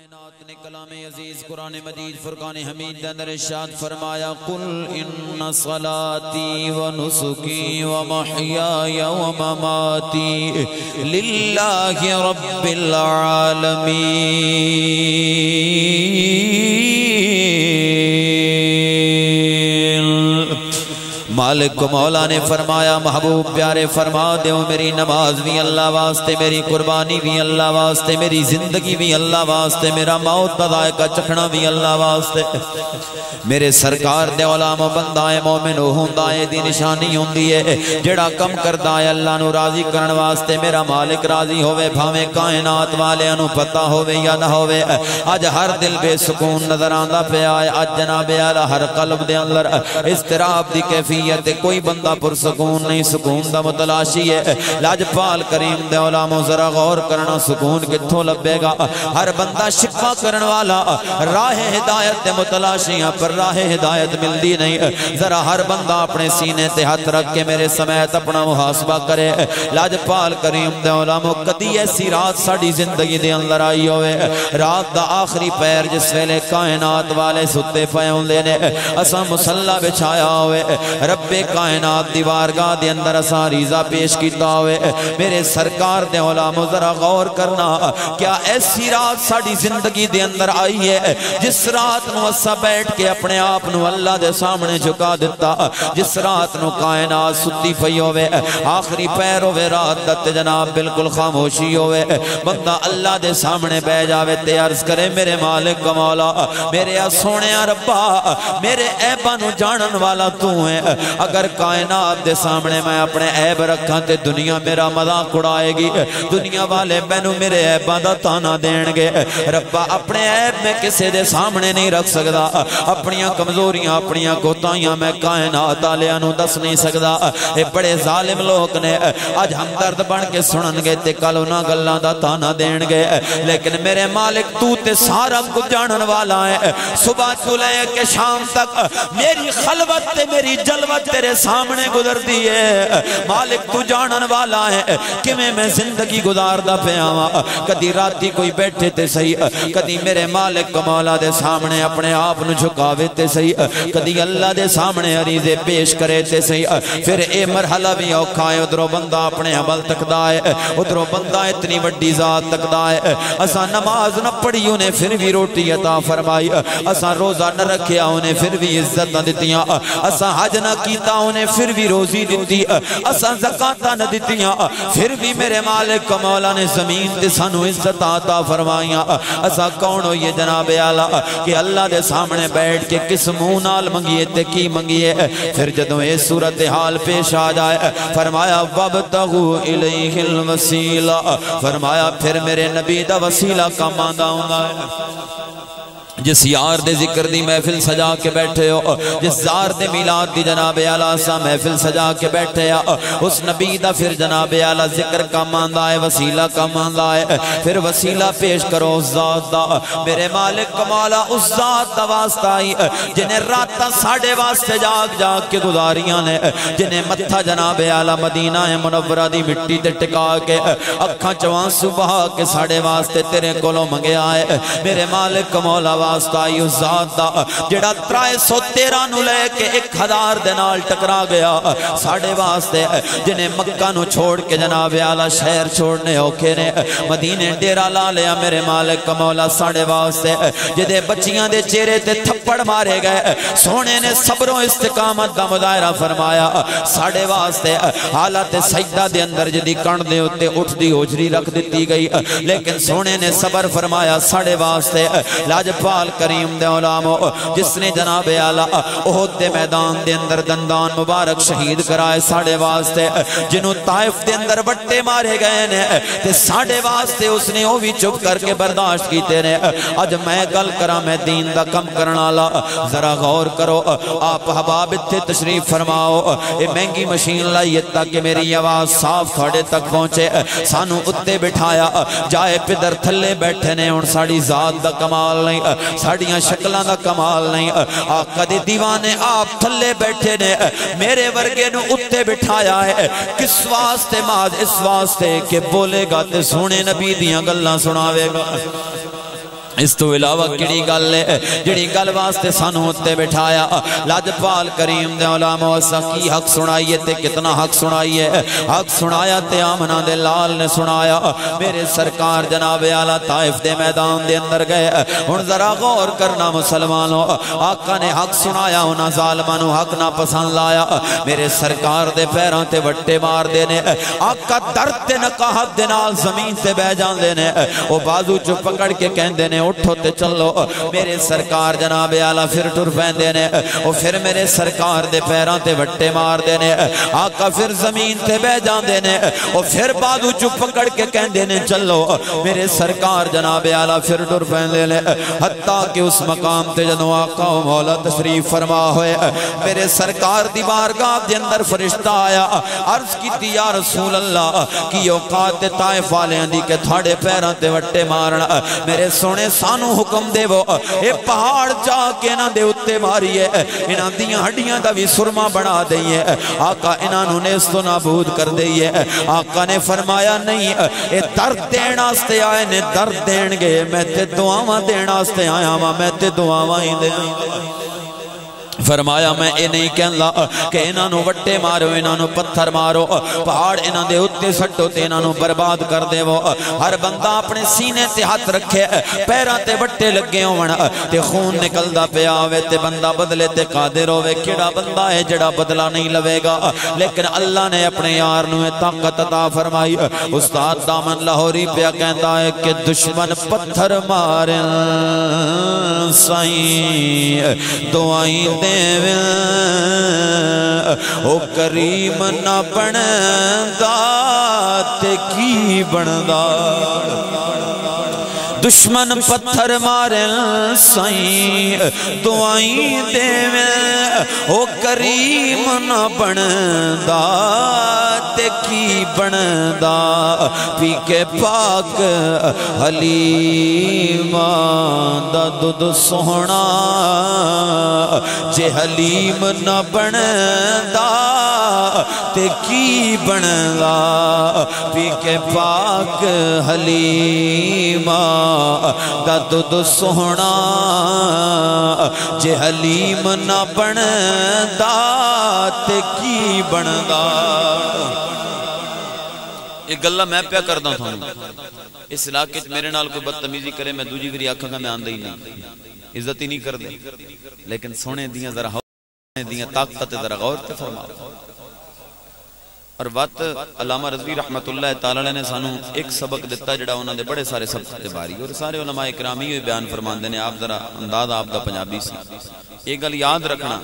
کائنات نے کلام عزیز قرآن مجید فرقان حمید دے اندر ارشاد فرمایا قل ان صلاتی و نسکی و محیای و مماتی للہ رب العالمین۔ مالک مولا نے فرمایا محبوب پیارے فرما دیو میری نماز بھی اللہ واسطے، میری قربانی بھی اللہ واسطے، میری زندگی بھی اللہ واسطے، میرا موت دا ذائقہ چکھنا بھی اللہ واسطے۔ میرے سرکار دے غلام و بندہ مومن ہوندا ہے دی نشانی ہوندی ہے جڑا کم کردا ہے اللہ نو راضی کرن واسطے میرا مالک راضی ہوئے، بھاویں کائنات والے نو پتہ ہوئے یا نہ ہوئے۔ اج ہر دل بے سکون نظر آندا پیا ہے، اج جناب اعلی ہر قلب دے اندر اضطراب دی کیفیت، کوئی بندہ پر سکون نہیں، سکون دا متلاشی ہے۔ لاجپال کریم دے علماء ذرا غور کرنا، سکون کتھوں لبے گا؟ ہر بندہ شکوا کرن والا راہ ہدایت دے متلاشیاں پر راہ ہدایت ملدی نہیں۔ ذرا ہر بندہ اپنے سینے تے ہاتھ رکھ کے میرے سمیت اپنا محاسبہ کرے۔ لاجپال کریم دے علماء کدی ایسی رات ساڈی زندگی دے اندر آئی ہوئے، رات دا آخری پیر جس ویلے کائنات والے ستے پئے ہوندے نے، اساں مصلی بچھایا ہوئے، رب کائنات دی بارگاہ دے اندر اساں ریزہ پیش کیتا ہوئے۔ میرے سرکار دے علماء ذرا غور کرنا، کیا ایسی رات ساڈی زندگی دے اندر آئی ہے جس رات نو اساں بیٹھ کے اپنے آپ نو اللہ دے سامنے جھکا دیتا، جس رات نو کائنات ستی پئی ہوئے، آخری پیر ہوئے رات دا تے جناب بالکل خاموشی ہوئے، بندہ اللہ دے سامنے بہ جاوے تے عرض کرے میرے مالک مولا، میرے سونیا ربا، میرے عیباں نو جانن والا تو ہے، اگر کائنات دے سامنے میں اپنے عیب رکھاں تے دنیا میرا مذاق اڑائے گی، دنیا والے مینوں میرے عیباں دا تانا دین گے، ربا اپنے عیب میں کسے دے سامنے نہیں رکھ سکدا، اپنیاں کمزوریاں اپنیاں کوتاہیاں میں کائنات والےاں نوں دس نہیں سکدا۔ اے بڑے ظالم لوگ نے، اج ہمدرد بن کے سنن گے تے کل انہاں گلاں دا تانا دین گے، لیکن میرے مالک تو تے سارا کچھ جانن والا ہے۔ صبح تو لے کے شام تک میری خلوت تے میری جلوت تیرے سامنے گزر دیئے، مالک تو جانن والا ہے کہ میں زندگی گزار دا پیاواں، کدی راتی کوئی بیٹھے تے صحیح، کدی میرے مالک مولا دے سامنے اپنے آپ نو جھکاوے تے صحیح، کدی اللہ دے سامنے عریضے پیش کرے تے صحیح۔ پھر اے مرحلہ بھی اوکھا ہے، ادھروں بندہ اپنے عمل تکدا ہے، ادھروں بندہ اتنی وڈی ذات تکدا ہے، اساں نماز نہ پڑھی انہیں پھر بھی روٹی عطا فرمائی، اساں روزہ نہ رکھیا انہیں پھر بھی عزت نہ دتیاں، اساں حج نہ کیتا انہیں پھر بھی روزی دیتی، اساں زکاة نہ دیتیاں پھر بھی میرے مالک مولا نے زمین تے سانو عزت عطا فرمائیاں۔ اساں کون ہو یہ جناب اعلیٰ کہ اللہ دے سامنے بیٹھ کے کس منہ نال منگیے تے کی منگیے؟ پھر جدوں یہ صورتحال پیش آ جائے فرمایا وابتغوا الیہ الوسیلہ، فرمایا پھر میرے نبی دا وسیلہ کم آندا ہوندا ہے۔ جس یار دے ذکر دی محفل سجا کے بیٹھے ہو، جس زار دے میلاد دی جناب اعلیٰ سا محفل سجا کے بیٹھے ہو، اس نبی دا پھر جناب اعلیٰ ذکر کا ماندہ ہے، وسیلہ کا ماندہ ہے، پھر وسیلہ پیش کرو اس ذات دا، میرے مالک کمالا اس ذات دا واسطہ ہی جنہیں راتہ ساڑھے واسطے جاگ جاگ کے گزاریاں نے، جنہیں متھا جناب اعلیٰ مدینہ منورہ دی مٹی تے ٹکا کے اکھاں چوان صبح کے ساڑھے واسطے تیرے کولوں منگے آئے، میرے مالک کمالا واسطہ ہی اس ذات دا جڑا 313 نو لے کے 1000 دے نال ٹکرا گیا، ساڑھے واسطے جنہیں مکہ نو چھوڑ کے جناب اعلیٰ شہر چھوڑنے اوکھے نے، مدینے ڈیرا لا لیا میرے مالک کا مولا، ساڑھے واسطے جدے بچیاں دے چہرے تے تھپڑ مارے گئے، سونے نے صبر و استقامت دا مظاہرہ فرمایا، ساڑھے واسطے حالت سجدہ دے اندر جدی کن دے اتے اٹھ دی ہوجری رکھ دیتی گئی، لیکن سونے نے صبر فرمایا، ساڑھے واسطے لاجپال کریم دے علماء جس نے جناب اعلیٰ احد دے میدان دے اندر دندان مبارک شہید کرائے، ساڑھے واسطے جنہوں طائف دے اندر بٹے مارے گئے نے تے ساڑھے واسطے اس نے وہ بھی چپ کر کے برداشت کیتے نے۔ اج میں گل کرا میں دین دا کم کرنا لا، ذرا غور کرو، آپ حباب اتھے تشریف فرماؤ، اے مہنگی مشین لائیے تاکہ میری آواز صاف تھوڑے تک پہنچے، سانو اتے بٹھایا جائے پدر تھلے بیٹھے نے، ان ساڑی ذات دا کمال نہیں، ساڑیاں شکلان دا کمال نہیں، آقا دے دیوانے آپ تھلے بیٹھے نے، میرے ورگے نو اتے بٹھایا ہے، کس واسطے؟ ماز اس واسطے کہ بولے گا تے سونے نبی دیاں گلہ سناوے گا۔ اس تو علاوہ کیڑی گل ہے جڑی گل واسطے سانو تے بٹھایا لاجپال کریم دے علماء اسا کی حق سنائیے تے کتنا حق سنائیے حق سنایا تے آمنہ دے لال نے سنایا میرے سرکار جناب اعلیٰ طائف دے میدان دے اندر گئے ہن ذرا غور کرنا مسلمانوں آقا نے حق سنایا انہاں ظالمانوں حق نہ پسند لایا میرے سرکار دے پیراں تے وٹے مار دینے آقا درد تے نقاہت دے نال زمین تے بہ جاندے نے او بازو چ پکڑ کے کہندے نے اٹھو تے چلو میرے سرکار جناب اعلیٰ پھر ٹر پیندے نے او پھر میرے سرکار دے پیراں تے وٹے مار دے نے آقا پھر زمین تے بہ جاندے نے او پھر بازو چ پکڑ کے کہندے نے چلو میرے سرکار جناب اعلیٰ پھر ٹر پیندے نے حتیٰ کہ اس مقام تے جدوں آقا و مولا تشریف فرما ہوئے میرے سرکار دی بارگاہ دے اندر فرشتہ آیا عرض کیتی یا رسول اللہ کی اوقات طائف والے دی کہ تھاڑے پیراں تے وٹے مارنا میرے سونے سانو حکم دے وہ اے پہاڑ جا کے نہ دے اتے ماریے انہاں دیاں ہڈیاں دا بھی سرما بنا دئیے آقا انہاں نیست و نابود کر دئیے آقا نے فرمایا نہیں اے درد دینا ستے آئے نے درد دین گے میں تے دعاواں دینا ستے آیا میں تے دعاواں ہی دے فرمایا میں اے نہیں کہنا کہ انہوں وٹے مارو انہوں پتھر مارو پہاڑ انہوں دے اتے سٹو تے انہوں برباد کر دے وہ ہر بندہ اپنے سینے تے ہاتھ رکھے پیران تے وٹے لگے ہونا تے خون نکل دا پہ آوے تے بندہ بدلے تے قادر ہوئے کیڑا بندہ ہے جڑا بدلہ نہیں لوے گا لیکن اللہ نے اپنے یار نوے طاقت عطا فرمائی استاد دامن لاہوری پہ کہتا ہے کہ دشمن پتھر مارن سائیں دعائیں او کریم نہ بندا تے کی بندا دشمن پتھر مارن سائیں دعائیں دیویں او کریم نہ بندا تے کی بندا پی کے پاک حلیمہ دا دودھ سونا جے حلیم نہ بندا تے کی بندا پی کے پاک حلیمہ دا دودھ سونا جے حلیم نہ بندا تے کی بندا ایک گلہ میں پیا کردہ تھا اس علاقے میرے نال کوئی بدتمیزی کرے میں دوجی گری آنکھاں گا میں آندہ ہی نہیں عزت ہی نہیں کر دے لیکن سونے دیاں ذرا ہونے دیاں طاقت ذرا غور تے فرماؤ اور وقت علامہ رضوی رحمت اللہ تعالیٰ نے سانو ایک سبق دیتا جڑا انہوں نے بڑے سارے سبق دے باری اور سارے علماء اکرامی ہوئے بیان فرمان دینے آپ ذرا انداز آپ دا پنجابی سی ایک گل یاد رکھنا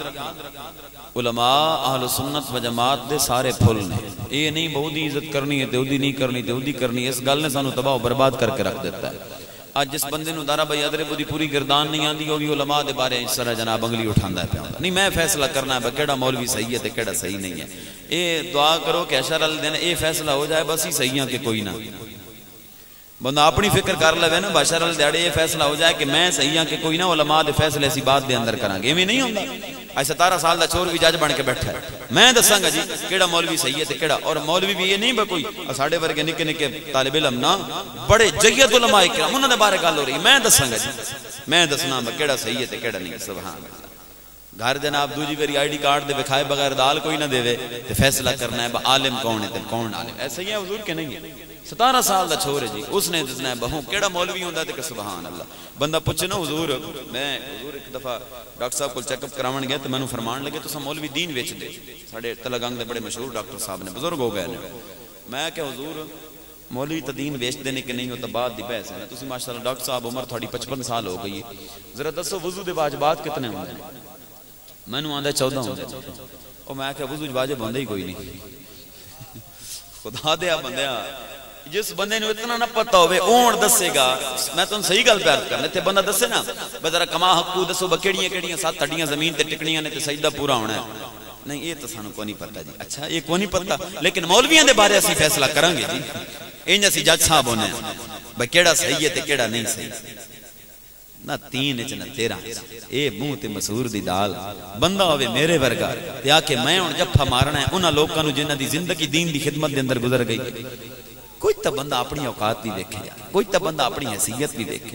علماء اہل سنت و جماعت دے سارے پھول نے یہ نہیں بہت ہی عزت کرنی ہے دیودی نہیں کرنی دیودی کرنی اس گل نے سانو تباہ و برباد کر کے رکھ دیتا ہے آج جس بندے نو دارا بھائی ادرے بودی پوری گردان نہیں آندی وہ بھی علماء دے بارے اس طرح جناب انگلی اٹھاندہ ہے پیاندہ نہیں میں فیصلہ کرنا ہے کیڑا مولوی صحیح ہے تے کیڑا صحیح نہیں ہے اے دعا کرو کہ اشار اللہ دینا اے فیصلہ ہو جائے بس ہی صحیح ہیں کہ کوئی نہ بندہ اپنی فکر کر لے نا بشار اللہ دیڑے یہ فیصلہ ہو جائے کہ میں صحیح ہیں کہ کوئی نہ علماء دے فیصلے ایسی بات دے اندر کرانگے یہ نہیں ہوندہ آج 17 سال دا چور بھی جج بن کے بیٹھا ہے میں دسانگا جی کیڑا مولوی صحیح ہے تے کیڑا اور مولوی بھی یہ نہیں با کوئی ساڑھے ورگے نکے نکے طالب علم نا بڑے جید علماء اکرام انہوں نے بارے گال ہو رہی میں دسانگا جی میں دسنا با کیڑا صحیح ہے تے کیڑا نہیں سبحان اللہ گھر جناب دوجی ویری آئی ڈی کارڈ دے بکھائے بغیر دال کوئی نہ دے وے تے فیصلہ کرنا ہے با عالم کون ہے تے کون عالم ایسا ہی ہے حضور کے نہیں ہے 17 سال دا چھوڑے جی اس نے دسنا ہے بہوں کیڑا مولوی ہوندہ تے کہ سبحان اللہ بندہ پوچھے نا حضور میں حضور ایک دفعہ ڈاکٹر صاحب کو چیک اپ کراون گیا تو میں نے فرمان لگے تو سا مولوی دین ویچ دے ساڑھے تلگانگ دے بڑے مشہور ڈاکٹر صاحب نے بزرگ ہو گئے میں کہ حضور مولوی تا دین ویچ دینے کے نہیں ہوتا بعد دی بحث ہے تسی ماشاءاللہ ڈاکٹر صاحب عمر تھوڑی 55 سال ہو گئی ہے ذرا دسو وضو دے واجبات کتنے ہوں گے میں نے آندھا 14 ہوں گے اور میں کہ وضو واجب ہوندہ ہی کوئی نہیں خدا دیا بندیا جس بندے نے اتنا نہ پتا ہوئے اون دسے گا میں تو صحیح گل پیار کرنے تھے بندہ دسے نا بدرہ کما حقو دسو بکیڑیاں کیڑیاں ساتھ تھڑیاں زمین تے ٹکڑیاں نے تے سجدہ پورا ہونا ہے نہیں یہ تو سانو کو نہیں پتا جی اچھا یہ کو نہیں پتا لیکن مولویاں دے بارے اسی فیصلہ کریں گے جی انج اسی جج صاحب ہونے بکیڑا صحیح ہے تے کیڑا نہیں صحیح نہ 3 اچ نہ 13 اے منہ تے مسور دی دال بندہ ہوئے میرے ورگا تے آکے میں ان جفا مارنا ہے انہاں لوکاں نو جنہاں دی زندگی دین دی خدمت دے اندر گزر گئی کوئی تا بندہ اپنی اوقات بھی دیکھے جا کوئی تا بندہ اپنی حیثیت بھی دیکھے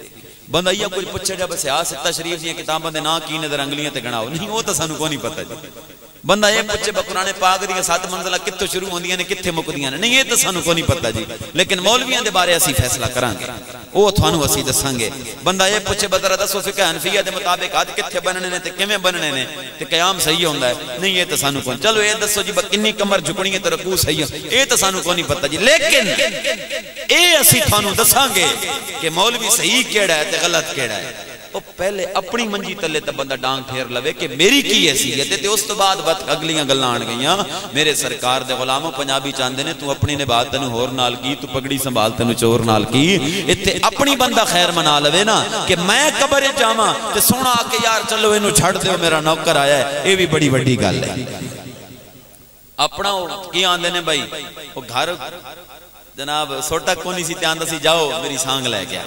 بندہ یہ کوئی پچھے جب سیاست تشریف دیا کتاباں دے نا کی نظر انگلیاں تے گناؤ نہیں وہ تو سانو کو نہیں پتہ جی بندہ یہ پچھے قرآن پاک دیا 7 منزلہ کتوں شروع ہوندیاں نے کتھے مکدیاں نے نہیں یہ تو سانو کو نہیں پتہ جی لیکن مولویاں دے بارے اسی فیصلہ کران گے وہ تھانو اسی دسان گے بندہ یہ پچھے بدر دسو فقہ حنفیہ دے مطابق آج کتھے بننے نے تے کیویں بننے نے تے قیام صحیح ہوندا ہے نہیں یہ تو سانو کو چلو یہ دسو جی کنی کمر جھکنی ہے تے رکوع صحیح ہے یہ تو سانو کو نہیں پتہ جی لیکن اے اسی تھانو دسان گے کہ مولوی صحیح کیڑا ہے تے غلط کیڑا ہے وہ پہلے اپنی منجی تلے تے بندہ ڈانگ پھیر لوے کہ میری کی حیثیت ہے تے اس تو بعد بات اگلیاں گلاں آن گئیاں میرے سرکار دے غلاموں پنجابی چاندے نے تو اپنی نبات تینوں ہور نال کی تو پگڑی سنبھال تینوں چور نال کی ایتھے اپنی بندہ خیر منا لوے نا کہ میں قبر جاواں تے سونا آ کے یار چلو اینو چھڑ دیو میرا نوکر آیا ہے اے بھی بڑی بڑی گل ہے اپنا کی آندے نے بھائی وہ گھر جناب سوٹا کونی سی تے آندا سی جاؤ میری سانگ لے کے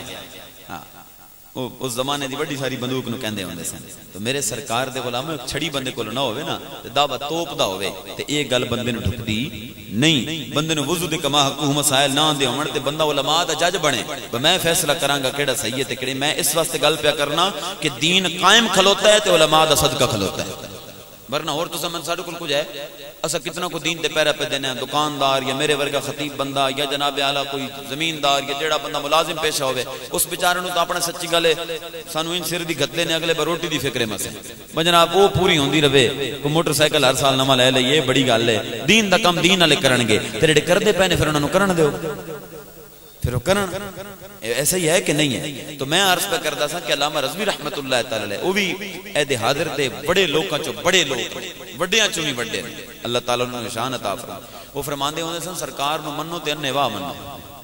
اس زمانے دی بڑی ساری بندوق نو کہندے ہوندے سن تو میرے سرکار دے غلاموں چھڑی بندے کول نہ ہوے نا تے دعوت توپ دا ہوے تے اے گل بندے نو ٹھکدی نہیں بندے نو وضو دے کما حقوق مسائل نہ دے ہون تے بندہ علماء دا جج بنے میں فیصلہ کراں گا کیڑا صحیح ہے تے کیڑے میں اس واسطے گل پیا کرنا کہ دین قائم کھلوتا ہے تے علماء دا صدقہ کھلوتا ہے ورنہ اور تو سمجھ ساڈے کول کچھ ہے اسا کتنا کو دین تے پیرا پہ دینے ہیں دکاندار یا میرے ورگا خطیب بندہ یا جناب اعلیٰ کوئی زمیندار یا جیڑا بندہ ملازم پیشہ ہوئے اس بیچارے نو تو اپنا سچی گلے سانو ان سر دی گھتے نے اگلے بار روٹی دی فکرے میں سے جناب وہ پوری ہوندی رہے کوئی موٹر سائیکل ہر سال نما لے لے یہ بڑی گل ہے دین دا کم دین والے کرن گے تیرے کر دے پے نے پھر انہاں نو کرن دیو پھر وہ کرن ایسا ہی ہے کہ نہیں ہے تو میں عرض پہ کرتا تھا کہ علامہ رضوی رحمت اللہ تعالی علیہ وہ بھی عہد حاضر دے بڑے لوگاں چو بڑے لوگ وڈیاں چوں بھی وڈے اللہ تعالیٰ نے نشان عطا فرما وہ فرماندے ہوندے سن سرکار نو منو تے انے واہ منو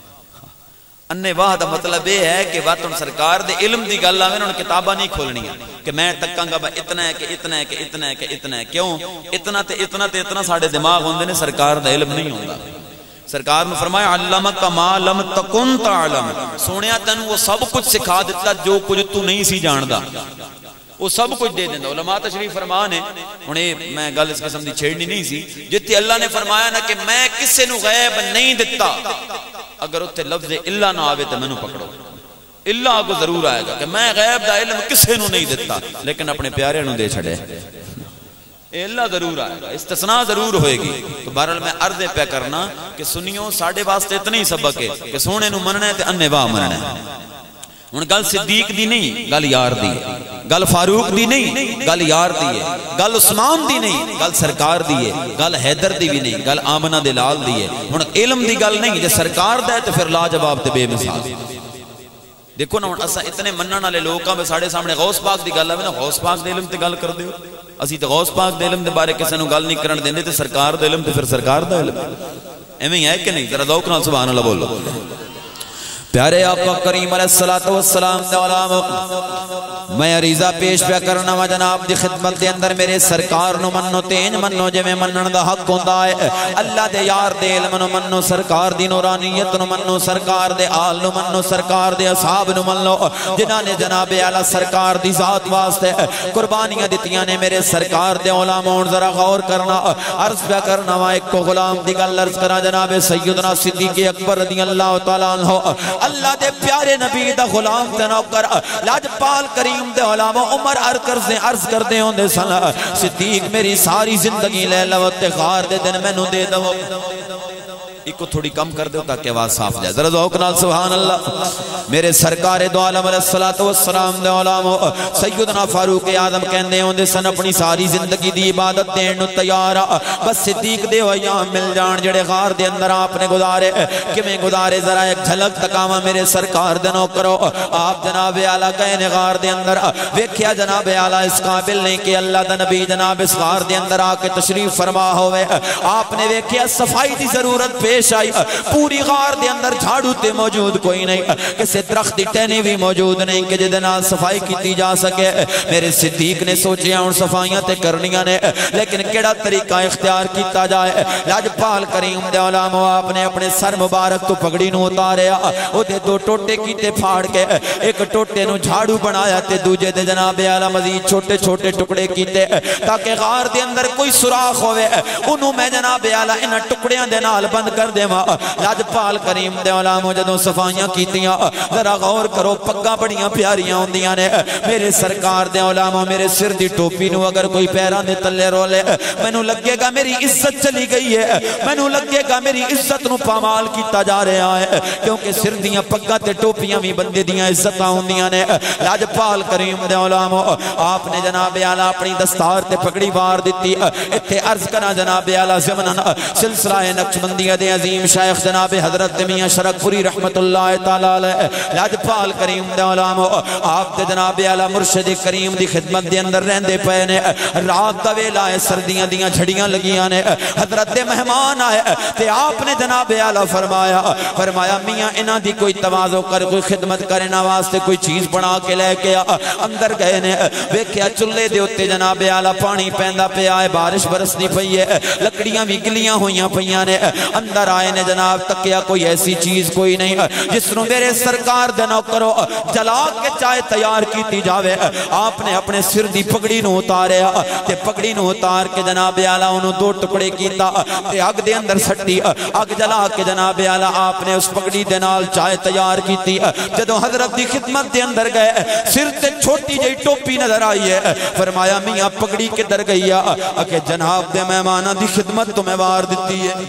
انے واہ دا مطلب یہ ہے کہ وقت سرکار دے علم دی گل آوے انہاں کتاباں نہیں کھولنیاں کہ میں تکاں گا اتنا ہے کہ اتنا ہے کہ اتنا ہے کہ اتنا ہے کیوں اتنا تے اتنا تے اتنا ساڈے دماغ ہوندے نے سرکار دا علم نہیں ہوندا سرکار نے فرمایا علمک ما لم تکن تعلم سونیا تن وہ سب کچھ سکھا دیتا جو کچھ تو نہیں سی جاندا وہ سب کچھ دے دینا علماء تشریف فرمان ہے انہیں میں گل اس قسم دی چھیڑنی نہیں سی جتی اللہ نے فرمایا نا کہ میں کسے نو غیب نہیں دیتا اگر اتنے لفظ اللہ نہ آوے تو میں نو پکڑو اللہ کو ضرور آئے گا کہ میں غیب دا علم کسے نو نہیں دیتا لیکن اپنے پیارے نو دے چھڑے اللہ ضرور آئے گا استثناء ضرور ہوئے گی تو بہرحال میں عرض پہ کرنا کہ سنیوں ساڑھے واسطے اتنی سبق ہے کہ سونے نو مننا ہے تے انے واہ مننا ہے ان گل صدیق دی نہیں گل یار دی گل فاروق دی نہیں گل یار دی ہے گل عثمان دی نہیں گل سرکار دی ہے گل حیدر دی بھی نہیں گل آمنہ دے لال دی ہے ان علم دی گل نہیں جے سرکار دا ہے تو پھر لا جواب تے بے مثال دیکھو نا اسا اتنے منن والے لوکاں میں ساڑھے سامنے غوث پاک دی گل ہے نا غوث پاک دے علم تے گل کر دیو اسی تو غوث پاک دے علم دے بارے کسے نو گل نہیں کرن دیندے تے سرکار دے علم تے پھر سرکار دا علم ایویں ہے کہ نہیں ذرا ذوق نال سبحان اللہ بولو پیارے آقا کریم علیہ السلام دے علام میں عریضہ پیش پہ کرنا وا جناب دی خدمت دے اندر میرے سرکار نو منو تینج منو جے میں منن دا حق ہوندا ہے اللہ دے یار دے علم نو منو سرکار دی نورانیت نو منو سرکار دے آل نو منو سرکار دے اصحاب نو منو جنہاں نے جناب اعلی سرکار دی ذات واسطے قربانیاں دتیاں نے میرے سرکار دے علماء ذرا غور کرنا عرض پہ کرنا وا ایک غلام دی گل عرض کرا جناب سیدنا صدیق اکبر رضی اللہ تعالی عنہ اللہ دے پیارے نبی دا غلام تے نوکر لاجپال کریم دے علماء عمر عرض کر دے ہوندے سن صدیق میری ساری زندگی لے لو تے غار دے دن مینوں دے دو ایک کو تھوڑی کم کر دو تاکہ آواز صاف جائے ذرا ذوق نال سبحان اللہ میرے سرکار دو عالم علیہ السلام دے علماء سیدنا فاروق اعظم کہندے ہوندے سن اپنی ساری زندگی دی عبادت دین نو تیار بس صدیق دے ایام مل جان جڑے غار دے اندر آپ نے گزارے کیویں گزارے ذرا ایک جھلک تکاواں میرے سرکار دے نو کرو آپ جناب اعلی گئے نے غار دے اندر ویکھیا جناب اعلی اس قابل نہیں کہ اللہ دا نبی جناب اس غار دے اندر آ کے تشریف فرما ہوئے آپ نے ویکھیا صفائی دی ضرورت پیش آئی پوری غار دے اندر جھاڑو تے موجود کوئی نہیں کسی درخت دی ٹہنی بھی موجود نہیں کہ جدے نال صفائی کیتی جا سکے میرے صدیق نے سوچیا ہن صفائیاں تے کرنیاں نے لیکن کیڑا طریقہ اختیار کیتا جائے لاجپال کریم دے علماء آپ نے اپنے سر مبارک تو پگڑی نو اتاریا او دے دو ٹوٹے کیتے پھاڑ کے ایک ٹوٹے نو جھاڑو بنایا تے دوجے دے جناب اعلی مزید چھوٹے چھوٹے ٹکڑے کیتے تاکہ غار دے اندر کوئی سوراخ ہوئے انہوں میں جناب اعلی انہاں ٹکڑیاں دے نال بند کر کر دیواں لاجپال کریم دے علماء جدوں صفائیاں کیتیاں ذرا غور کرو پگاں بڑیاں پیاریاں ہوندیاں نے میرے سرکار دے علماء میرے سر دی ٹوپی نو اگر کوئی پیراں دے تلے رولے مینوں لگے گا میری عزت چلی گئی ہے مینوں لگے گا میری عزت نو پامال کیتا جا رہا ہے کیونکہ سر دیاں پگاں تے ٹوپیاں بھی بندے دیاں عزتاں ہوندیاں نے لاجپال کریم دے علماء آپ نے جناب اعلی اپنی دستار تے پگڑی وار دتی ایتھے عرض کنا جناب اعلی ضمن سلسلہ نقشبندیہ دے عظیم شیخ جناب حضرت میاں شرک پوری رحمت اللہ تعالی علیہ لاجپال کریم دے علماء آپ دے جناب اعلی مرشد کریم دی خدمت دے اندر رہندے پئے نے رات دا ویلا ہے سردیاں دیاں جھڑیاں لگیاں نے حضرت دے مہمان آئے تے آپ نے جناب اعلی فرمایا میاں انہاں دی کوئی تواضع کر کوئی خدمت کرے نا واسطے کوئی چیز بنا کے لے کے اندر گئے نے ویکھیا چولہے دے اوتے جناب اعلی پانی پیندا پیا ہے بارش برسدی پئی ہے لکڑیاں بھی گلیاں ہویاں پیاں نے اندر آئے نے جناب تکیا کوئی ایسی چیز کوئی نہیں جس نو میرے سرکار دے نوکرو جلا کے چائے تیار کیتی جاوے آپ نے اپنے سر دی پگڑی نو اتاریا تے پگڑی نو اتار کے جناب اعلی انہوں دو ٹکڑے کیتا تے اگ دے اندر سٹی اگ جلا کے جناب اعلی آپ نے اس پگڑی دے نال چائے تیار کیتی جدوں حضرت دی خدمت دے اندر گئے سر تے چھوٹی جئی ٹوپی نظر آئی ہے فرمایا میاں پگڑی کدھر گئی کہ جناب دے مہماناں دی خدمت تمہیں وار دتی ہے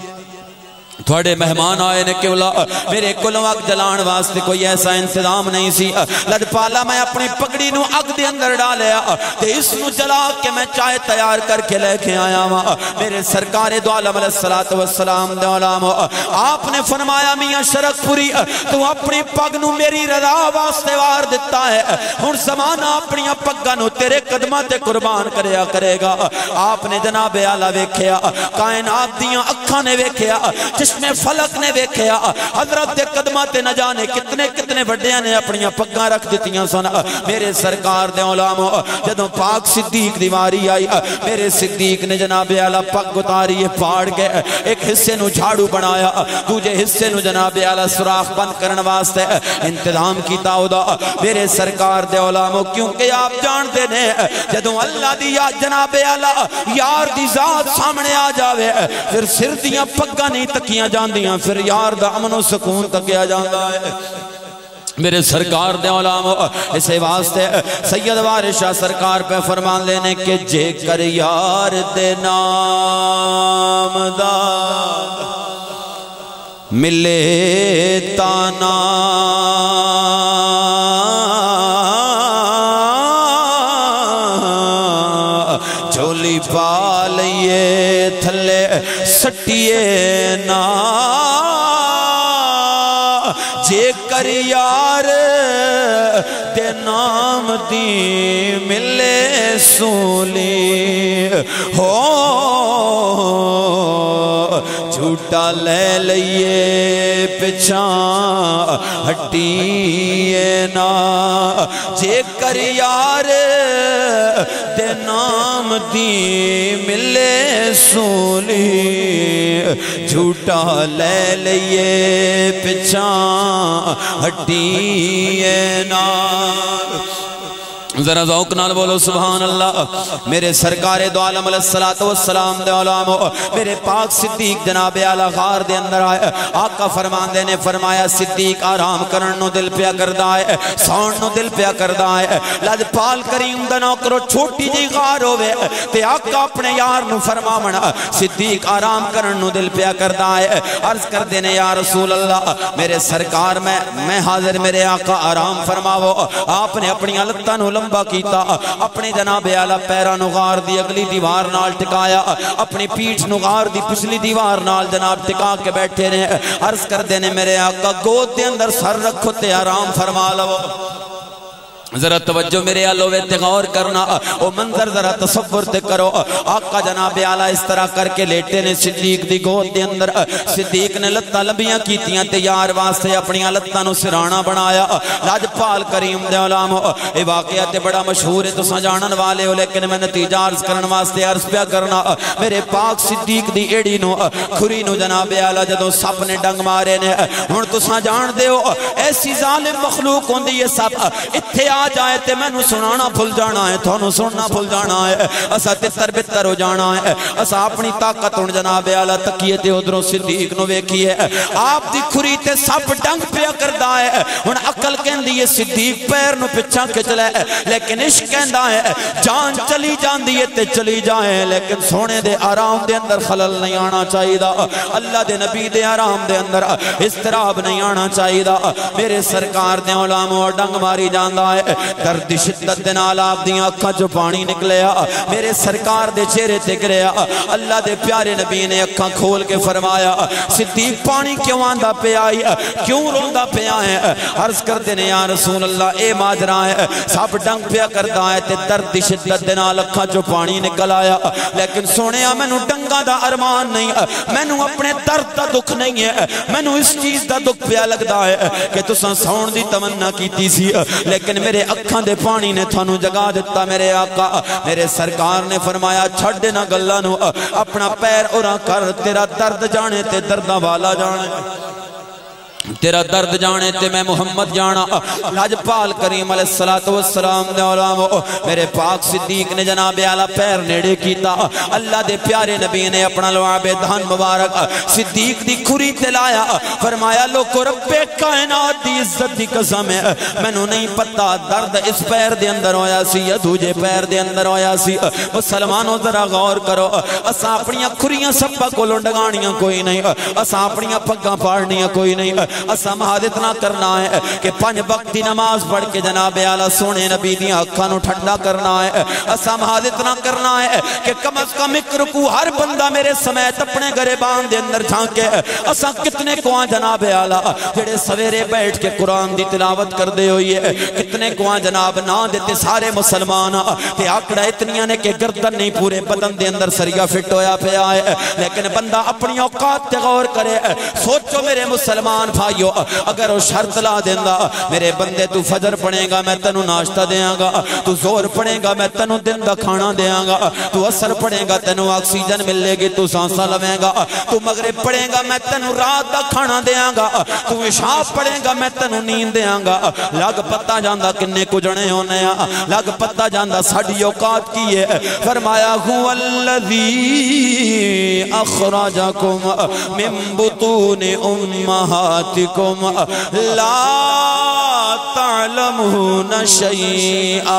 تھوڑے مہمان آئے نے کیولا میرے کلوں اگ جلان واسطے کوئی ایسا انتظام نہیں سی لجپالا میں اپنی پگڑی نو اگ دے اندر ڈالیا تے اس نو جلا کے میں چائے تیار کر کے لے کے آیا ہوں میرے سرکار دو عالم علیہ السلام دے علماء آپ نے فرمایا میاں شرک پوری تو اپنی پگ نو میری رضا واسطے وار دیتا ہے ہن زمانہ اپنی پگاں نو تیرے قدماں تے قربان کریا کرے گا آپ نے جناب اعلی ویکھیا کائنات دیاں اکھاں نے ویکھیا میں فلک نے ویکھیا حضرت دے قدماں تے نہ جانے کتنے بڑیاں نے اپنی پگاں رکھ دتیاں سن میرے سرکار دے علماء جدوں پاک صدیق دی واری آئی میرے صدیق نے جناب اعلی پگ اتاری پھاڑ کے ایک حصے نو جھاڑو بنایا دوجے حصے نو جناب اعلی سوراخ بند کرن واسطے انتظام کیتا اودا میرے سرکار دے علماء کیونکہ آپ جانتے نے جدوں اللہ دی یا جناب اعلی یار دی ذات سامنے آ جاوے پھر سر دیاں پگاں نہیں تکیاں جاندیاں پھر یار دا امن و سکون تکیا جاندا ہے میرے سرکار دے علماء اسے واسطے سید وارث شاہ سرکار پہ فرمان لینے کہ جے کر یار دے نام دا ملے تانا جھولی پا لئیے تھلے سٹیے نا جے کر یار دے نام دی ملے سولی ہو جھوٹا لے لئیے پچھاں ہٹیے نا جے کر یار دے نام دی ملے سولی جھوٹا لے لئیے پچھاں ہٹیے نا ذرا ذوق نال بولو سبحان اللہ میرے سرکار دو عالم علیہ السلام دے علماء میرے پاک صدیق جناب اعلی غار دے اندر آئے آقا فرمان دے نے فرمایا صدیق آرام کرن نو دل پیا کردا ہے سون نو دل پیا کردا ہے لجپال کریم دا نوکرو چھوٹی جی غار ہوئے تے آقا اپنے یار نو فرماونا صدیق آرام کرن نو دل پیا کردا ہے عرض کر دینے یا رسول اللہ میرے سرکار میں حاضر میرے آقا آرام فرماو آپ نے اپنی علتہ نو لمبا کیتا اپنے جناب اعلی پیرا نو غار دی اگلی دیوار نال ٹکایا اپنی پیٹھ نو غار دی پچھلی دیوار نال جناب ٹکا کے بیٹھے نے عرض کر دینے میرے آقا گود دے اندر سر رکھو تے آرام فرما لو ذرا توجہ میرے آلوے تے غور کرنا او منظر ذرا تصور تے کرو آقا جناب اعلی اس طرح کر کے لیٹے نے صدیق دی گود دے اندر صدیق نے لتاں لمبیاں کیتیاں تے یار واسطے اپنی لتاں نو سرانا بنایا لاجپال کریم دے علماء اے واقعہ تے بڑا مشہور ہے تساں جانن والے ہو لیکن میں نتیجہ عرض کرن واسطے عرض پیا کرنا میرے پاک صدیق دی ایڑی نو کھری نو جناب اعلی جدوں سپ نے ڈنگ مارے نے ہن تساں جان دے ہو ایسی ظالم مخلوق ہوندی ہے سپ ایتھے آ آ جائے تے میں نو سنانا بھول جانا ہے تھانو سننا بھول جانا ہے اسا تتر بتر ہو جانا ہے اسا اپنی طاقت ہن جناب اعلی تکیے تے ادھروں صدیق نو ویکھیے آپ دی کھری تے سب ڈنگ پیا کردا ہے ہن عقل کہندی ہے صدیق پیر نو پچھا کھچ لے لیکن عشق کہندا ہے جان چلی جاندی ہے تے چلی جائے لیکن سونے دے آرام دے اندر خلل نہیں آنا چاہیے اللہ دے نبی دے آرام دے اندر استراب نہیں آنا چاہیے میرے سرکار دے علماء ڈنگ ماری جاندا ہے درد شدت دے نال آپ دی اکھاں چوں پانی نکلیا میرے سرکار دے چہرے تے گریا اللہ دے پیارے نبی نے اکھاں کھول کے فرمایا صدیق پانی کیوں آندا پیا ہے کیوں روندا پیا ہے عرض کرتے نے یا رسول اللہ اے ماجرا ہے سب ڈنگ پیا کردا ہے تے درد شدت دے نال اکھاں چوں پانی نکل آیا لیکن سونیا مینوں ڈنگاں دا ارمان نہیں مینوں اپنے درد دا دکھ نہیں ہے مینوں اس چیز دا دکھ پیا لگدا ہے کہ تساں سون دی تمنا کیتی سی لیکن میرے اکھاں دے پانی نے تھانوں جگا دیتا میرے آقا میرے سرکار نے فرمایا چھڈ نہ گلاں نو اپنا پیر اوراں کر تیرا درد جانے تے درداں والا جانے تیرا درد جانے تے میں محمد جانا لاجپال کریم علیہ السلام دے علماء میرے پاک صدیق نے جناب اعلی پیر نیڑے کیتا اللہ دے پیارے نبی نے اپنا لعاب دہن مبارک صدیق دی کھری تے لایا فرمایا لوگو رب کائنات دی عزت دی قسم ہے مینوں نہیں پتا درد اس پیر دے اندر ہویا سی یا دوجے پیر دے اندر ہویا سی مسلمانوں ذرا غور کرو اساں اپنیاں کھریاں سبا کولوں ڈگانیاں کوئی نہیں اساں اپنیاں پگاں پاڑنیاں کوئی نہیں اسا محاد اتنا کرنا ہے کہ 5 وقت دی نماز پڑھ کے جناب اعلی سونے نبی دی آنکھاں نو ٹھنڈا کرنا ہے اسا محاد اتنا کرنا ہے کہ کم از کم ایک رکوع ہر بندہ میرے سمیت اپنے گریبان دے اندر جھانکے اسا کتنے کو جناب اعلی جڑے سویرے بیٹھ کے قرآن دی تلاوت کر دے ہوئی ہے کتنے کو جناب نہ دیتے سارے مسلمان تے آکڑا اتنیاں نے کہ گردن نہیں پورے بدن دے اندر سریا فٹ ہویا پیا ہے لیکن بندہ اپنی اوقات تے غور کرے سوچو میرے مسلمان بھائیو اگر وہ شرط لا دیندہ میرے بندے تو فجر پڑھیں گا میں تنو ناشتہ دیاں گا تو زور پڑھیں گا میں تنو دن دا کھانا دیاں گا تو اثر پڑھیں گا تنو آکسیجن ملے گی تو سانسا لویں گا تو مغرب پڑھیں گا میں تنو رات دا کھانا دیاں گا تو عشاء پڑھیں گا میں تنو نیند دیاں گا لگ پتہ جاندہ کنے کو جنے ہونے لگ پتہ جاندہ ساڑھی اوقات کی ہے فرمایا هو الذی اخرجکم من بطون امہاتکم لا تعلمون شیئا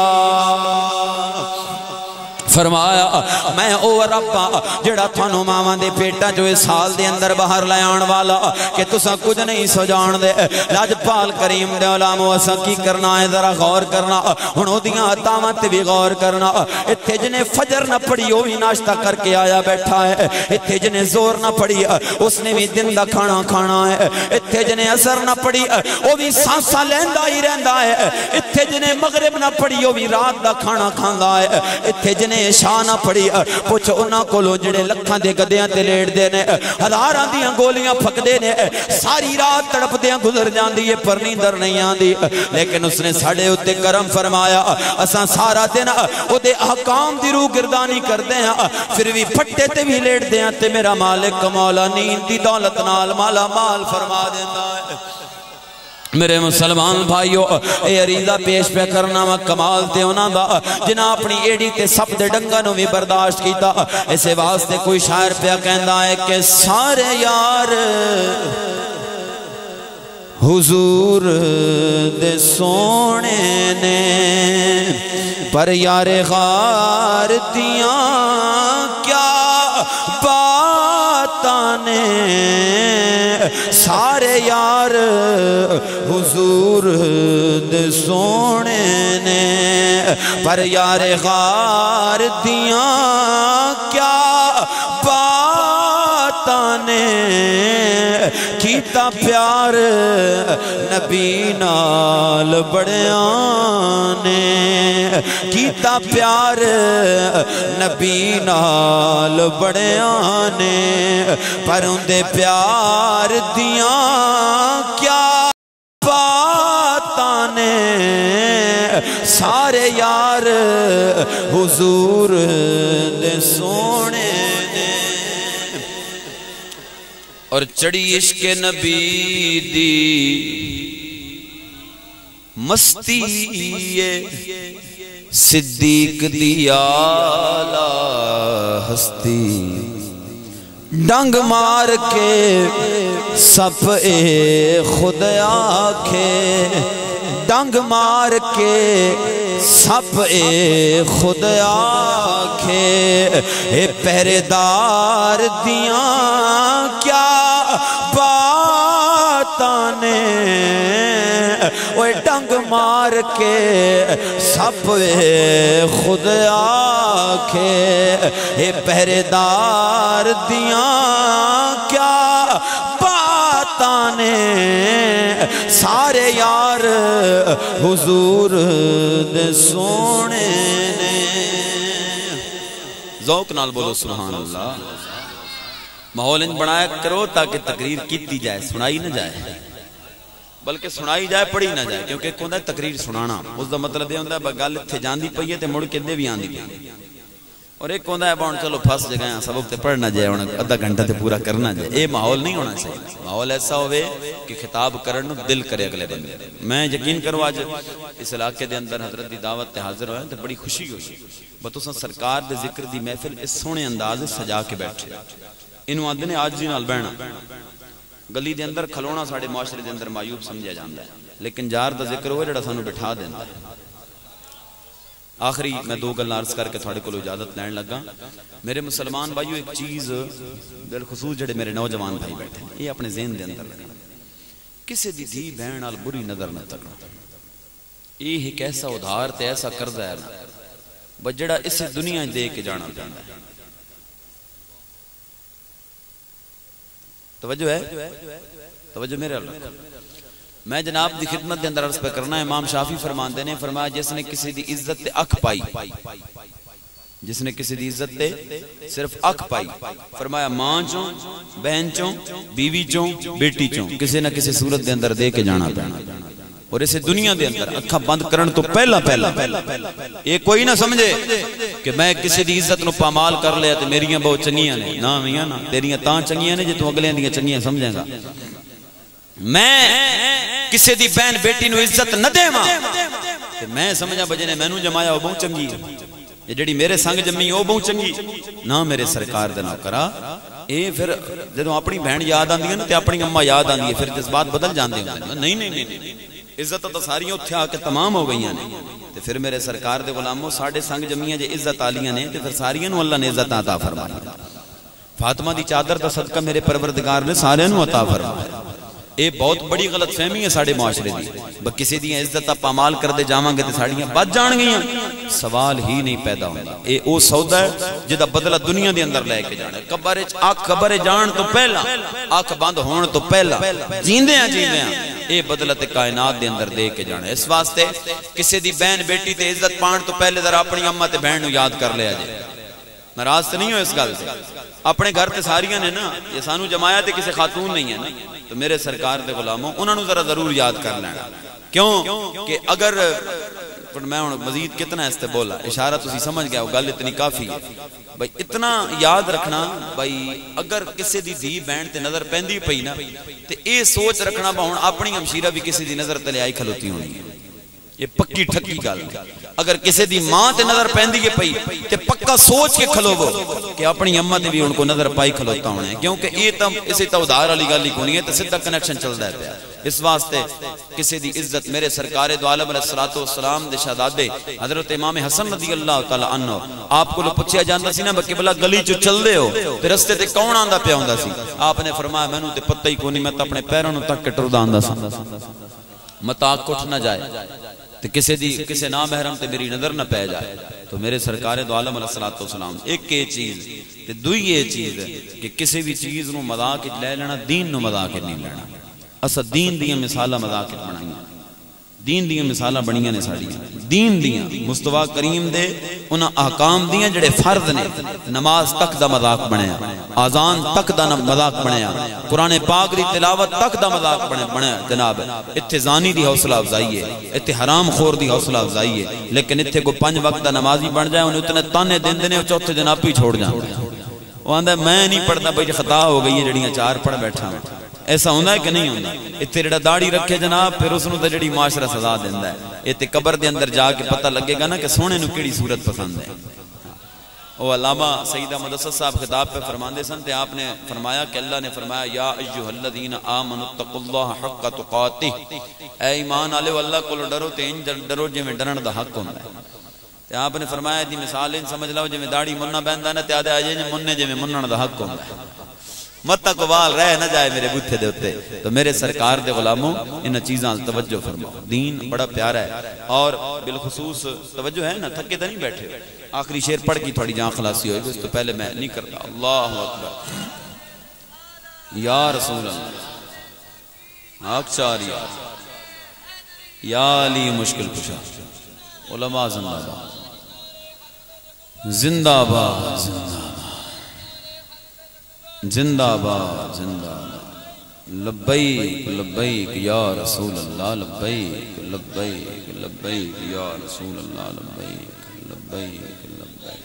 فرمایا میں او ربا جڑا تھانو ماما دے پیٹا جو اس حال دے اندر باہر لے آن والا کہ تسا کچھ نہیں سو جان دے لاجپال کریم دے علماء اسا کی کرنا ہے ذرا غور کرنا ہن دیاں عطاواں تے بھی غور کرنا ایتھے جنے فجر نہ پڑھی او بھی ناشتہ کر کے آیا بیٹھا ہے ایتھے جنے زور نہ پڑھی اس نے بھی دن دا کھانا کھانا ہے ایتھے جنے اثر نہ پڑھی او بھی سانسا لیندا ہی رہندا ہے ایتھے جنے مغرب نہ پڑھی او بھی رات دا کھانا کھاندا ہے ایتھے جنے شاہ نہ پڑھی پوچھ انہاں کو لو جڑے لکھاں دے گدیاں تے لیٹ دے نے ہزاراں دیاں گولیاں پھک دے نے ساری رات تڑپ دیاں گزر جاندی ہے پر نیندر نہیں آندی لیکن اس نے ساڑے اتے کرم فرمایا اساں سارا دن او دے احکام دی روح گردانی کر دے ہیں پھر بھی پھٹے تے بھی لیٹ دے ہیں تے میرا مالک مولا نیند دی دولت نال مالا مال فرما دیندہ ہے میرے مسلمان بھائیو اے عریضہ پیش پہ کرنا میں کمال تے ہونا دا جنہ اپنی ایڈی تے سب دے ڈنگنوں بھی برداشت کیتا اسے واسطے کوئی شاعر پہ کہندا ہے کہ سارے یار حضور دے سونے نے پر یار غار دیاں کیا باتانے سارے یار حضور دے سونے نے پر یار غار دیاں کیا باتانے کیتا پیار نبی نال بڑیاں نے کیتا پیار نبی نال بڑیاں نے پر اندے پیار دیاں کیا باتاں نے سارے یار حضور دے سونے اور چڑی عشق نبی دی مستی صدیق دی آلہ ہستی ڈنگ مار کے سپ خود آکھے ڈنگ مار کے سپ خود آکھے اے پہرے دار دیاں کیا باتاں نے اوے ڈنگ مار کے سپ خود آکھے اے پہرے دار دیاں کیا باتاں نے سارے یار حضور دے سونے نے ذوق نال بولو سبحان اللہ ماحول انج بنایا کرو تاکہ تقریر کیتی جائے سنائی نہ جائے بلکہ سنائی جائے پڑھی نہ جائے کیونکہ ایک ہوندہ ہے تقریر سنانا اس دا مطلب یہ ہوندہ ہے گل اتھے جاندی پئی ہے تے مڑ کے دے بھی آندی پئی اور ایک ہوندہ ہے باؤں چلو پھاس جگہ سبق تے پڑھنا جائے ادھا گھنٹہ تے پورا کرنا جائے اے ماحول نہیں ہونا چاہیے ماحول ایسا ہوئے کہ خطاب کرن دل کرے اگلے بندے میں یقین کروں آج اس علاقے دے اندر حضرت دی دعوت تے حاضر ہوئے تے بڑی خوشی ہوئی بتوساں سرکار دے ذکر دی محفل اس سونے انداز سجا کے بیٹھے انہوں آدھے نے آج جی نال بہنا گلی دے اندر کھلونا ساڑھے معاشرے دے اندر معیوب سمجھا جاندہ ہے لیکن جار دا ذکر ہوئے جڑا سانو بٹھا دیندہ ہے آخری میں دو گل عرض کر کے تھوڑے کو اجازت لین لگا میرے مسلمان بھائیو ایک چیز بالخصوص جڑے میرے نوجوان بھائی بیٹھے ہیں یہ اپنے ذہن دے اندر لگا کسی دی دھی بہن نال بری نظر نہ تکنا یہ ایک ایسا ادھار تے ایسا قرض ہے نا بس جڑا اس دنیا دے کے جانا جانا ہے توجہ ہے توجہ میرے اللہ میں جناب دی خدمت دے اندر عرض پہ کرنا ہے امام شافی فرماندے نے فرمایا جس نے کسی دی عزت تے اکھ پائی جس نے کسی دی عزت تے صرف اکھ پائی فرمایا ماں چوں بہن چوں بیوی چوں بیٹی چوں کسی نہ کسی صورت دے اندر دے کے جانا پینا اور اسے دنیا دے اندر اکھا بند کرن تو پہلا یہ کوئی نہ سمجھے کہ میں کسی دی عزت نو پامال کر لیا تے میریاں بہت چنگیاں نے نا میاں نا تیریاں تاں چنگیاں نے جے تو اگلے دیاں چنگیاں سمجھیں گا میں کسی دی بہن بیٹی نو عزت نہ دے ماں میں سمجھا بجے نے میں نو جمایا وہ بہت چنگی یہ جڑی میرے سنگ جمی وہ بہت چنگی نہ میرے سرکار دے نہ کرا اے پھر جدوں اپنی بہن یاد آندی ہے نا تے اپنی اماں یاد آندی ہے پھر جذبات بدل جاندے ہیں نہیں نہیں نہیں عزت تو ساریاں اتھے آ کے تمام ہو گئی ہیں تے پھر میرے سرکار دے غلاموں ساڑھے سنگ جمیاں جے عزت آلیاں نے تے پھر ساریاں نو اللہ نے عزت عطا فرمائی فاطمہ دی چادر دا صدقہ میرے پروردگار نے سارے نو عطا فرمایا اے بہت بڑی غلط فہمی ہے ساڑھے معاشرے دی کسی دی عزت پامال کر دے جاواں گے تے ساڑیاں بچ جان گیاں سوال ہی نہیں پیدا ہوندا اے او سودا ہے جدا بدلہ دنیا دے اندر لے کے جانا قبر وچ قبر جان تو پہلا اکھ بند ہون تو پہلا جیندیاں اے بدلہ تے کائنات دے اندر دے کے جانا اس واسطے کسی دی بہن بیٹی تے عزت پان تو پہلے ذرا اپنی اماں تے بہن نو یاد کر لیا جے ناراض تے نہیں ہو اس گل سے اپنے گھر تے ساریاں نے نا یہ سانو جمایا تے کسی خاتون نہیں ہے نا تو میرے سرکار دے غلاموں انہاں نو ذرا ضرور یاد کر لینا کیوں کہ اگر میں مزید کتنا اس تے بولا اشارہ تسی سمجھ گیا وہ گل اتنی کافی ہے بھائی اتنا یاد رکھنا بھائی اگر کسی دی دھی بہن تے نظر پیندی پئی نا تے اے سوچ رکھنا با ہن اپنی ہمشیرہ بھی کسی دی نظر تلے آئی کھلوتی ہونی ہے یہ پکی ٹھکی گل اگر کسی دی ماں تے نظر پیندی کے پئی تے پکا سوچ کے کھلو گو کہ اپنی اماں تے بھی ان کو نظر پائی کھلوتا ہونا ہے کیونکہ یہ تم اسے تو ادھار والی گل ہی کونی ہے تے سیدھا کنیکشن چل رہا ہے اس واسطے کسی دی عزت میرے سرکار دو عالم علیہ السلام دے شہزادے حضرت امام حسن رضی اللہ تعالی عنہ آپ کو لو پوچھیا جاندا سی نا کہ بلا گلی چ چل دے ہو تے رستے تے کون آندا پیا ہوندا سی آپ نے فرمایا مینوں تے پتہ ہی کونی میں تے اپنے پیروں نوں تک ٹردا آندا سی متا کٹھ نہ جائے تے کسی نامحرم تے میری نظر نہ پہ جائے تو میرے سرکار دو عالم علیہ السلام ایک یہ چیز تے دوئی یہ چیز ہے کہ کسی بھی چیز نو مذاق لے لینا دین نو مذاق نہیں لینا اسا دین دیاں مثالاں مذاق بنائیاں دین دیاں مثالاں بنیاں نے ساڈیاں دین دیاں مصطفیٰ کریم دے انہاں احکام دیاں جڑے فرض نے نماز تک دا مذاق بنیا آذان تک دا مذاق بنیا قرآن پاک دی تلاوت تک دا مذاق بنیا جناب اتھے زانی دی حوصلہ افزائی ہے اتھے حرام خور دی حوصلہ افزائی ہے لیکن اتھے کو 5 وقت دا نمازی بن جائے انہیں اتنے تانے دن دینے چوتھے جناب بھی چھوڑ جائیں وہ آندہ ہے میں نہیں پڑھتا بھئی خطا ہو گئی ہے جڑیاں 4 پڑھ بیٹھا ایسا ہونا ہے کہ نہیں ہونا؟ اتنے جڑا داڑھی رکھے جناب پھر اس نو تے جڑی معاشرہ سزا دیندا ہے، یہ تے قبر دے اندر جا کے پتہ لگے گا نا کہ سونے نو کیڑی صورت پسند ہے۔ وہ علامہ سید احمد اسد صاحب خطاب پہ فرماندے سن تے آپ نے فرمایا کہ اللہ نے فرمایا یا ایھا الذین آمنوا اتقوا اللہ حق تقاتہ، اے ایمان والو اللہ کو ڈرو تے انج ڈرو جویں ڈرن دا حق ہوندا ہے۔ تے آپ نے فرمایا دی مثال ان سمجھ لو جویں داڑھی مننا بیندا نا تے آدھے اجے مننے جویں منن دا حق ہوندا ہے، مت تک وال رہ نہ جائے میرے بوتھے دے اوتے۔ تو میرے سرکار دے غلاموں ان چیزاں توجہ فرماؤ، دین بڑا پیارا ہے، اور بالخصوص توجہ ہے نا، تھکے تو نہیں بیٹھے۔ آخری شعر پڑھ کی تھوڑی جان خلاصی ہوئی، اس تو پہلے میں نہیں کرتا۔ اللہ اکبر یا رسول اللہ، آگ چاری یا علی مشکل کشا، علماء زندہ باد، زندہ باد، زندہ باد، زندہ باد، لبیک لبیک یا رسول اللہ، لبیک لبیک لبیک یا رسول اللہ، لبیک لبیک لبیک۔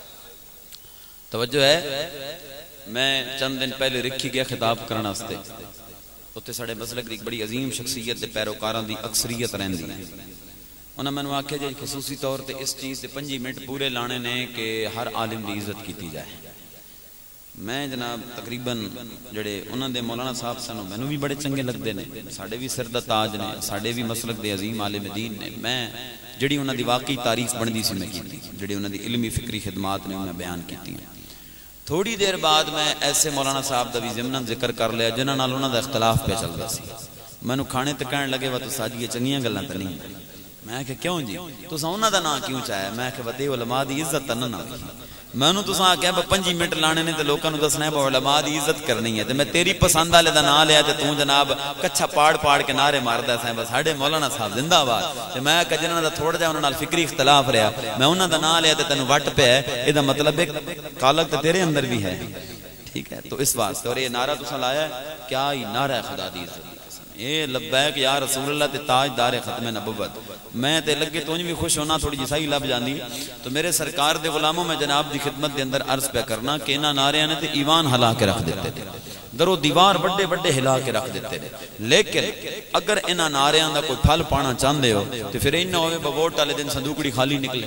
توجہ ہے، میں چند دن پہلے رکھی گیا خطاب کرنا ستے، اتنے ساڑھے مسلک دی بڑی عظیم شخصیت دے پیروکاران دی اکثریت رہن دی۔ انہوں نے آکھیا جی خصوصی طور تے اس چیز تے 5 منٹ پورے لانے نے کہ ہر عالم دی عزت کیتی جائے۔ میں جناب تقریباً جڑے انہوں دے مولانا صاحب سنو میں بھی بڑے چنگے لگتے نے، ساڑھے بھی سر دا تاج نے، ساڑھے بھی مسلک دے عظیم عالم دین نے، میں جڑی انہوں دی واقعی تعریف بندی سی میں کیتی، جڑی انہوں دی علمی فکری خدمات نے میں بیان کیتی ہیں۔ تھوڑی دیر بعد میں ایسے مولانا صاحب دا بھی ضمناً ذکر کر لیا جنہاں نال انہوں دا اختلاف پہ چل رہا سی، میں نو کھانے تے کہنے لگے وہ تو ساجی چنگیاں گلاں تے نہیں۔ میں کہ کیوں جی تساں انہاں دا نام کیوں چاہیا؟ میں کہ وتے علماء دی عزت تے نہ میں نو تساں آکھیا 5 منٹ لانے نے تے لوکاں نو دسنا ہے علماء دی عزت کرنی ہے، تے میں تیری پسند والے دا نام لیا تے تو جناب کچھا پاڑ پاڑ کے نعرے ماردا ہے بس ساڈے مولانا صاحب زندہ باد۔ تے میں کہ جنہاں دا تھوڑا جہا انہاں نال فکری اختلاف رہیا، میں انہاں دا نام لیا تے تینوں وٹ پیا ہے، اے دا مطلب ہے کالک تے تیرے اندر بھی ہے، ٹھیک ہے؟ تو اس واسطے اور یہ نعرہ تساں لایا ہے کیا ہی نعرہ ہے خدا دی عزت، اے لبیک یا رسول اللہ تے تاجدار ختم نبوت۔ میں تے لگے تو بھی خوش ہونا تھوڑی جی صحیح لب جاندی۔ تو میرے سرکار دے غلاموں میں جناب دی خدمت دے اندر عرض پہ کرنا کہ انہاں نعریاں نے تے ایوان ہلا کے رکھ دیتے تھے، درو دیوار بڑے بڑے ہلا کے رکھ دیتے تھے، لیکن اگر انہاں نعریاں دا کوئی پھل پانا چاہندے ہو تے پھر انہاں ہوے ووٹ والے دن صندوقڑی خالی نکلے،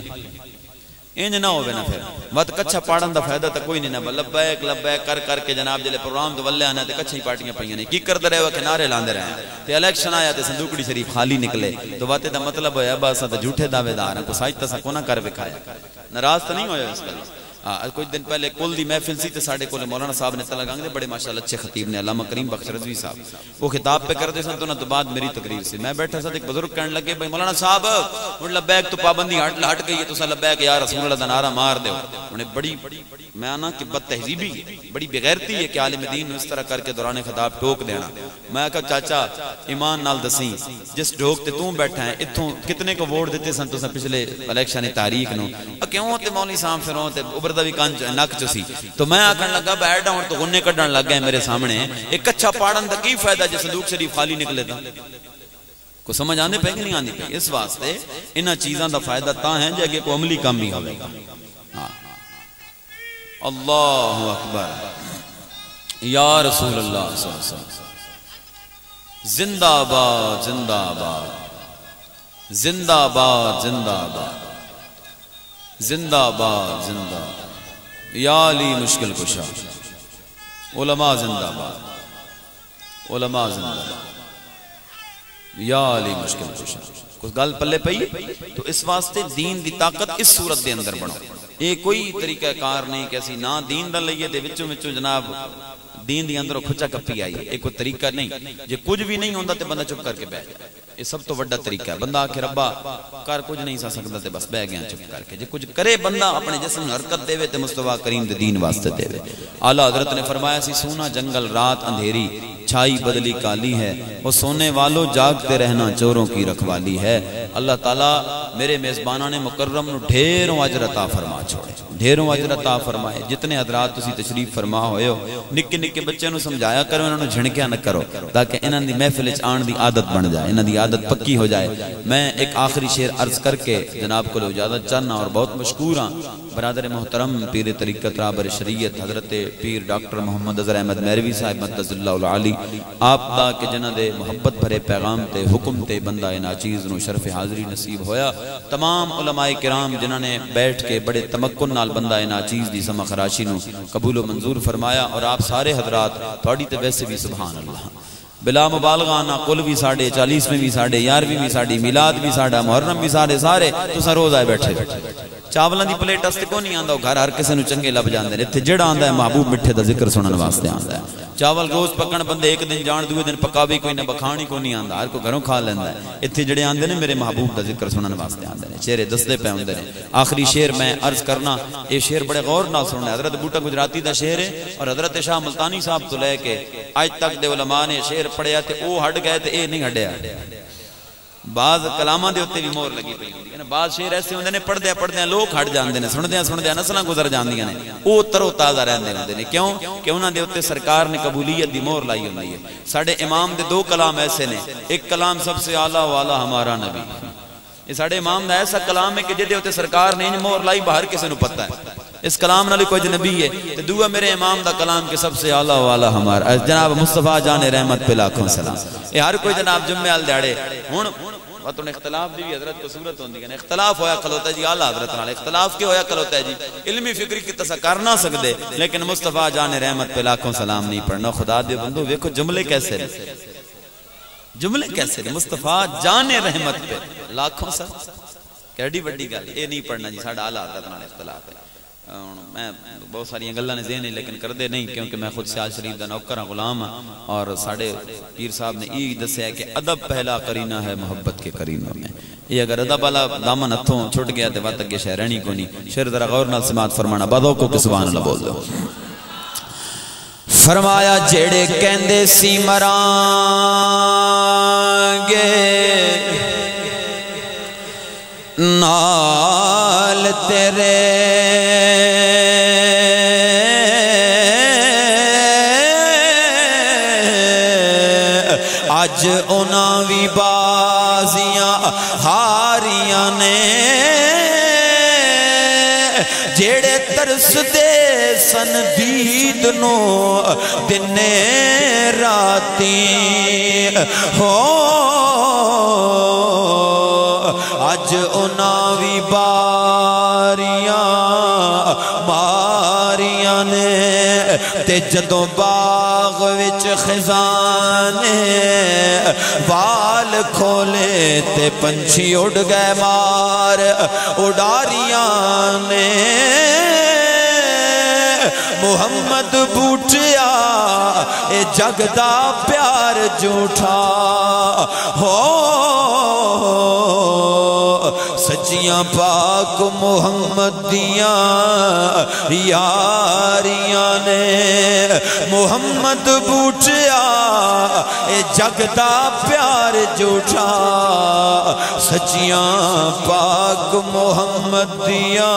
انج نہ ہوے نا، پھر وقت کچھا پاڑن دا فائدہ تا کوئی نہیں، نہ لبیک لبیک کر کر کے جناب جلے پروگرام دے ولے آنا تے کچھ ہی پارٹیاں پئیاں نے کی کردے رہے کہ نعرے لاندے رہے تے الیکشن آیا تے صندوقڑی شریف خالی نکلے، تو واتے دا مطلب ہویا بس تے جھوٹے دعوے دار ہیں، کو سچ تسا کو نہ کر وکھایا، ناراض تو نہیں ہویا اس گل۔ کچھ دن پہلے کل دی محفل سی تے ساڈے کول مولانا صاحب نے تلا گنگ دے بڑے ماشاءاللہ اچھے خطیب نے، علامہ کریم بخش رضوی صاحب، وہ خطاب پہ کردے سن تو نہ تو بعد میری تقریر سے میں بیٹھا سا، ایک بزرگ کہنے لگے بھائی مولانا صاحب ہن لبیک تو پابندی ہٹ گئی ہے، تسا لبیک یا رسول اللہ دا نعرہ مار دیو۔ انہیں بڑی میں آنا کہ بد تہذیبی بڑی بغیرتی ہے کہ عالم دین نے اس طرح کر کے دوران خطاب ٹوک دینا۔ میں کہا چاچا ایمان نال دسیں جس ڈھوک تے تو بیٹھا ہے اتھوں کتنے کو ووٹ دیتے سن تسا پچھلے الیکشن تاریخ نو، کیوں تے مولوی صاحب پھروں تے ابردا بھی کنج نک چسی۔ تو میں آکھن لگا بیٹھا ہوں تو غنے کڈن لگ گئے میرے سامنے، ایک کچھا پاڑن دا کی فائدہ جے صندوق شریف خالی نکلے تا؟ کو سمجھ آنے پہ کہ نہیں آنے پہ؟ اس واسطے انہاں چیزاں دا فائدہ تا ہے جے کو عملی کام بھی ہوئے گا۔ اللہ اکبر یا رسول اللہ صلی اللہ علیہ وسلم، زندہ باد زندہ باد زندہ باد زندہ باد زندہ باد زندہ یا علی مشکل کشا، علماء زندہ باد علماء زندہ باد یا علی مشکل کشا۔ کچھ گل پلے پئی تو اس واسطے دین دی طاقت اس صورت دے اندر بنو، یہ کوئی طریقہ کار نہیں کہ اسی نہ دین دا لئیے دے وچوں وچوں جناب دین دی اندروں کھچا کپی آئی، ایک کوئی طریقہ نہیں، جے کچھ بھی نہیں ہوندا تے بندہ چپ کر کے بیٹھ جائے، یہ سب تو بڑا طریقہ ہے۔ بندہ آکھے ربا کر کچھ نہیں سا سکتا تے بس بہ گیا چپ کر کے، جے کچھ کرے بندہ اپنے جسم میں حرکت دے وے تے مصطفیٰ کریم دے دین واسطے دے وے۔ اعلیٰ حضرت نے فرمایا سی سونا جنگل رات اندھیری چھائی بدلی کالی ہے، وہ سونے والوں جاگتے رہنا چوروں کی رکھوالی ہے۔ اللہ تعالیٰ میرے میزبانان مکرم نو ڈھیروں اجر عطا فرما چھوڑے، ڈھیروں اجر عطا فرمائے۔ جتنے حضرات تسی تشریف فرما ہوئے ہو نکے نکے بچے نو سمجھایا کرو، انہوں نے جھنکیا نہ کرو تاکہ انہاں دی محفل وچ آن دی عادت بن جائے، انہاں دی عادت پکی ہو جائے۔ میں ایک آخری شعر عرض کر کے جناب کو اجازت چاہنا اور بہت مشکور ہاں۔ برادر محترم پیر طریقت رابر شریعت حضرت پیر ڈاکٹر محمد اظہر احمد میروی صاحب مدث اللہ العالی آپ دا کہ جنہ دے محبت بھرے پیغام تے حکم تے بندہ ناچیز نو شرف حاضری نصیب ہویا. تمام علماء کرام جنہ نے بیٹھ کے بڑے تمکن نال بندہ ناچیز دی سما خراشی نو قبول و منظور فرمایا. اور آپ سارے حضرات تھوڑی تے ویسے بھی سبحان اللہ بلا مبالغانہ کل بھی ساڑھے 40ویں بھی ساڑھے 11ویں بھی ساڑھی میلاد بھی ساڑھا محرم بھی سارے تو سا روز آئے بیٹھے چاولاں دی پلیٹ استے کو نہیں آندا گھر ہر کسے نو چنگے لب جاندے نے. ایتھے جڑا آندا ہے محبوب مٹھے دا ذکر سنن واسطے آندا ہے. چاول روز پکن بندے ایک دن جان دوے دن پکا بھی کوئی نہ بکھانی کو نہیں آندا, ہر کو گھروں کھا لیندا ہے. ایتھے جڑے آندے نے میرے محبوب دا ذکر سنن واسطے آندے نے, چہرے دسدے پے ہوندے نے. آخری شعر میں عرض کرنا, یہ شعر بڑے غور نال سننا ہے. حضرت بوٹا گجراتی دا شعر ہے اور حضرت شاہ ملتانی صاحب تو لے کے اج تک دے علماء نے شعر پڑھیا تے او ہٹ گئے تے اے نہیں ہٹیا. بعض کلاماں دے اوتے بھی مور لگی پئی ہوندی ہے نا. بعض شعر ایسے ہوندے نے پڑھدے لوگ ہٹ جاندے نے, سندے نسلاں گزر جاندیاں نے, او ترو تازہ رہندے ہوندے نے. کیوں کہ انہاں دے اوتے سرکار نے قبولیت دی مور لائی ہوندی ہے. ساڈے امام دے 2 کلام ایسے نے, ایک کلام سب سے اعلیٰ والا ہمارا نبی. یہ ساڈے امام دا ایسا کلام ہے کہ جدے اوتے سرکار نے مور لائی باہر کسے نو پتہ ہے اس کلام نال کوئی اجنبی ہے. تے دوسرا میرے امام دا کلام کہ سب سے اعلیٰ والا ہمارا جناب مصطفیٰ جان رحمت پہ لاکھوں سلام. یہ ہر کوئی جناب جمعے ال دیہڑے ہن وقتوں اختلاف دی بھی حضرت کو صورت ہوندی ہے. اختلاف ہویا کھلوتا ہے جی اعلیٰ حضرت نال, اختلاف کیوں ہویا کھلوتا ہے جی علمی فکری کی تسا کر نہ سکدے لیکن مصطفیٰ جان رحمت پہ لاکھوں سلام نہیں پڑھنا. خدا دے بندو ویکھو جملے کیسے نے, جملے کیسے نے. مصطفیٰ جان رحمت پہ لاکھوں سلام کیڑی بڑی گل, یہ نہیں پڑھنا جی ساڈا اعلیٰ حضرت نال اختلاف ہے. میں بہت ساری گلاں نے ذہن لیکن کردے نہیں کیونکہ میں خود سیال شریف دا نوکر ہاں, غلام ہاں. اور ساڈے پیر صاحب نے یہ دسیا کہ ادب پہلا کرینہ ہے محبت کے کرینوں میں. یہ اگر ادب والا دامن ہتھوں چھٹ گیا تو وقت اگے شے رہنی کو نہیں. شعر ذرا غور نال سماعت فرمانا, بادو کو سبحان اللہ بول دو. فرمایا جیڑے کہندے سی مراں گے نال تیرے اج انہاں وی بازیاں ہاریاں نے جیڑے ترس دے سن دید نو دنے راتی ہو اج انہاں وی باریاں ماریاں نے تے جدوں باغ وچ خزانے وال کھولے تے پنچھی اڑ گئے مار اڈاریاں نے محمد بوٹیا اے جگ دا پیار جھوٹا ہو سچیاں پاک محمد دیاں یاریاں نے محمد بوٹیا اے جگ دا پیار جھوٹا سچیاں پاک محمد دیاں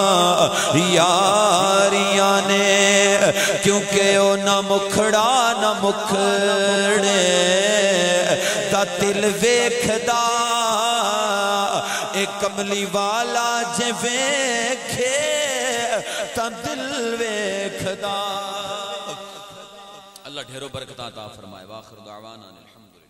یاریاں نے کیونکہ او نہ مکھڑا نہ مکھڑے تا دل ویکھدا اے کملی والا جے ویکھے تا دل ویکھدا. اللہ ڈھیروں برکتاں عطا فرمائے. واخر دعوانا الحمدللہ.